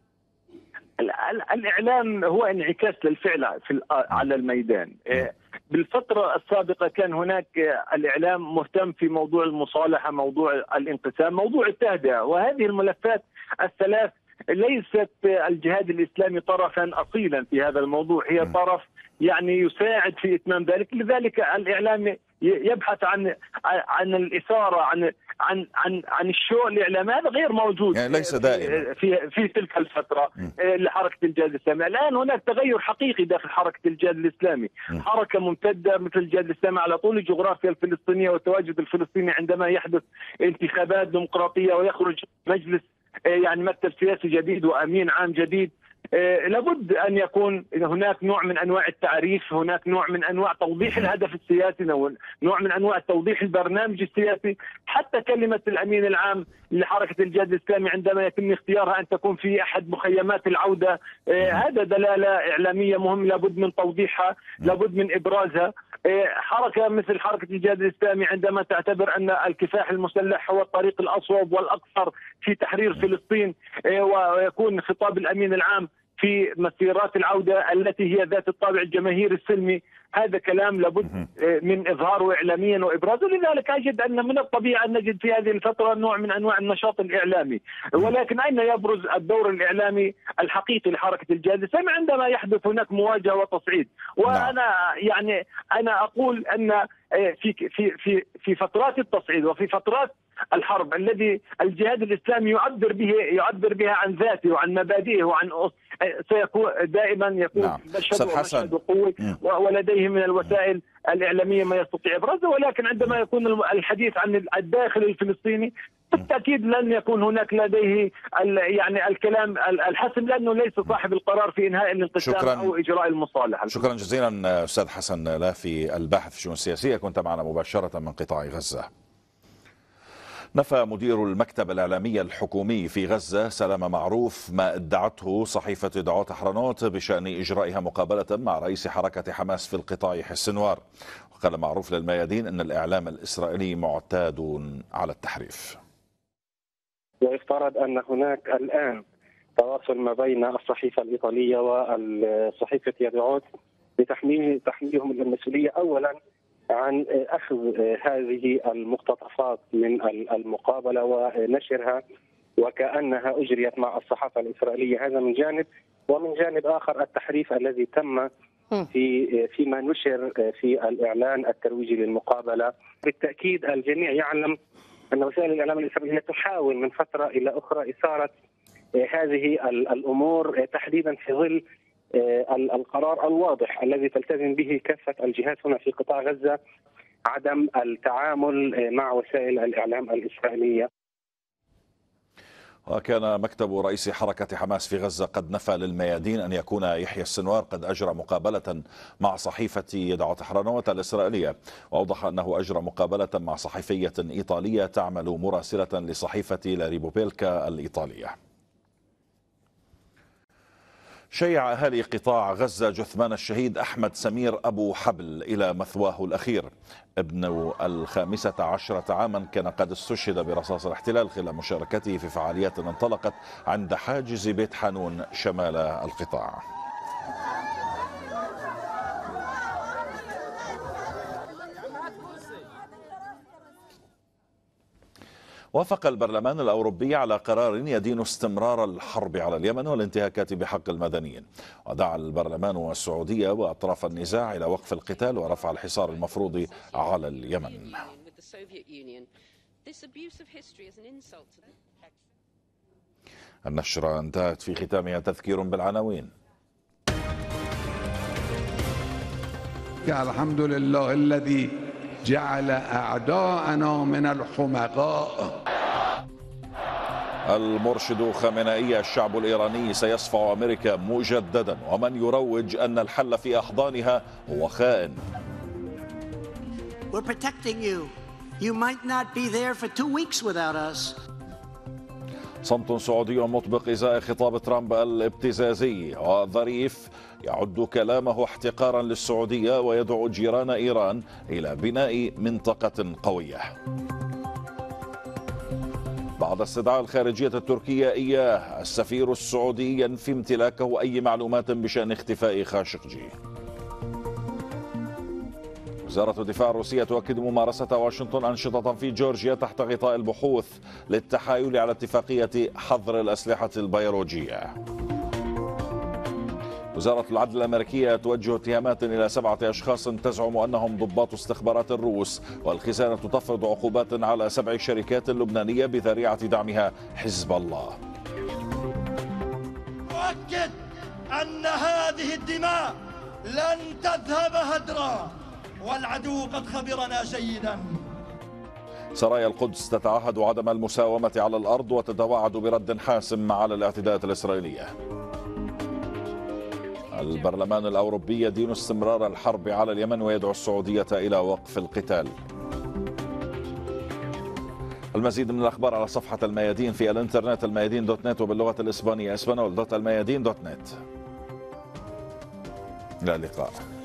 الإعلام هو انعكاس للفعل في على الميدان. بالفترة السابقة كان هناك الإعلام مهتم في موضوع المصالحة، موضوع الانقسام، موضوع التهدئة، وهذه الملفات الثلاث ليست الجهاد الإسلامي طرفا أصيلا في هذا الموضوع، هي طرف يعني يساعد في إتمام ذلك، لذلك الإعلام يبحث عن عن الإثارة، عن عن عن عن الشو الإعلامي، هذا غير موجود يعني ليس دائما في في تلك الفترة لحركة الجهاد الإسلامي. الآن هناك تغير حقيقي داخل حركة الجهاد الإسلامي، حركة ممتدة مثل الجهاد الإسلامي على طول الجغرافيا الفلسطينية والتواجد الفلسطيني، عندما يحدث انتخابات ديمقراطية ويخرج مجلس يعني مكتب سياسي جديد وأمين عام جديد، لابد أن يكون هناك نوع من أنواع التعريف، هناك نوع من أنواع توضيح الهدف السياسي، نوع من أنواع توضيح البرنامج السياسي، حتى كلمة الأمين العام لحركة الجهاد الإسلامي عندما يتم اختيارها أن تكون في أحد مخيمات العودة، هذا دلالة إعلامية مهم لابد من توضيحها، لابد من إبرازها. حركة مثل حركة الجهاد الإسلامي عندما تعتبر أن الكفاح المسلح هو الطريق الأصوب والأقصر في تحرير فلسطين، ويكون خطاب الأمين العام في مسيرات العودة التي هي ذات الطابع الجماهيري السلمي، هذا كلام لابد من إظهاره إعلاميا وإبرازه، لذلك أجد أن من الطبيعي أن نجد في هذه الفترة نوع من أنواع النشاط الإعلامي، ولكن أين يبرز الدور الإعلامي الحقيقي لحركة الجهاد الإسلامي؟ عندما يحدث هناك مواجهة وتصعيد. وأنا يعني أنا أقول أن في في في في فترات التصعيد وفي فترات الحرب الذي الجهاد الإسلامي يعبر به يعبر بها عن ذاته وعن مبادئه وعن سيكون دائما يكون نعم. مشهد وقوي ولديه من الوسائل الإعلامية ما يستطيع إبرازه، ولكن عندما يكون الحديث عن الداخل الفلسطيني بالتأكيد لن يكون هناك لديه يعني الكلام الحسم، لأنه ليس صاحب القرار في إنهاء الانقسام أو إجراء المصالحة. شكرا جزيلا أستاذ حسن لافي الباحث في الشؤون السياسية، كنت معنا مباشرة من قطاع غزة. نفى مدير المكتب الإعلامي الحكومي في غزة سلامة معروف ما ادعته صحيفة دعوة حرنوت بشأن إجرائها مقابلة مع رئيس حركة حماس في القطاع حسنوار. وقال معروف للميادين أن الإعلام الإسرائيلي معتاد على التحريف، ويفترض أن هناك الآن تواصل ما بين الصحيفة الإيطالية والصحيفة يدعوت لتحميل تحميلهم المسؤولية أولا عن أخذ هذه المقتطفات من المقابلة ونشرها وكأنها أجريت مع الصحافة الإسرائيلية، هذا من جانب، ومن جانب آخر التحريف الذي تم في فيما نشر في الإعلان الترويجي للمقابلة. بالتأكيد الجميع يعلم أن وسائل الإعلام الإسرائيلية تحاول من فترة إلى أخرى إثارة هذه الأمور تحديدا في ظل القرار الواضح الذي تلتزم به كافة الجهات هنا في قطاع غزة، عدم التعامل مع وسائل الإعلام الإسرائيلية. وكان مكتب رئيس حركة حماس في غزة قد نفى للميادين أن يكون يحيى السنوار قد أجرى مقابلة مع صحيفة يدعوت أحرنوت الإسرائيلية، وأوضح أنه أجرى مقابلة مع صحفية إيطالية تعمل مراسلة لصحيفة لا ريبوبيلكا الإيطالية. شيع أهالي قطاع غزة جثمان الشهيد أحمد سمير أبو حبل إلى مثواه الأخير. ابن الخامسة عشرة عاما كان قد استشهد برصاص الاحتلال خلال مشاركته في فعاليات انطلقت عند حاجز بيت حانون شمال القطاع. وافق البرلمان الأوروبي على قرار يدين استمرار الحرب على اليمن والانتهاكات بحق المدنيين، ودعا البرلمان السعودية وأطراف النزاع إلى وقف القتال ورفع الحصار المفروض على اليمن. النشرة انتهت، في ختامها تذكير بالعناوين. الحمد لله الذي جعل أعداءنا من الحمقاء. المرشد خامنئي: الشعب الإيراني سيصفع أمريكا مجددا، ومن يروج أن الحل في أحضانها هو خائن. We're protecting you. You might not be there for two weeks without us. صمت سعودي مطبق إزاء خطاب ترامب الابتزازي، وظريف يعد كلامه احتقارا للسعودية ويدعو جيران إيران إلى بناء منطقة قوية. بعد استدعاء الخارجية التركية إياه، السفير السعودي ينفي امتلاكه أي معلومات بشأن اختفاء خاشقجي. وزارة الدفاع الروسية تؤكد ممارسة واشنطن أنشطة في جورجيا تحت غطاء البحوث للتحايل على اتفاقية حظر الأسلحة البيولوجية. وزارة العدل الأمريكية توجه اتهامات إلى سبعة أشخاص تزعم أنهم ضباط استخبارات الروس، والخزانة تفرض عقوبات على سبع شركات لبنانية بذريعة دعمها حزب الله. أؤكد أن هذه الدماء لن تذهب هدرا، والعدو قد خبرنا جيدا. سرايا القدس تتعهد عدم المساومة على الأرض وتتوعد برد حاسم على الاعتداءات الإسرائيلية. البرلمان الأوروبي يدين استمرار الحرب على اليمن ويدعو السعودية إلى وقف القتال. المزيد من الأخبار على صفحة الميادين في الإنترنت الميادين دوت نت، وباللغة الإسبانية اسبانول دوت الميادين دوت نت. إلى اللقاء.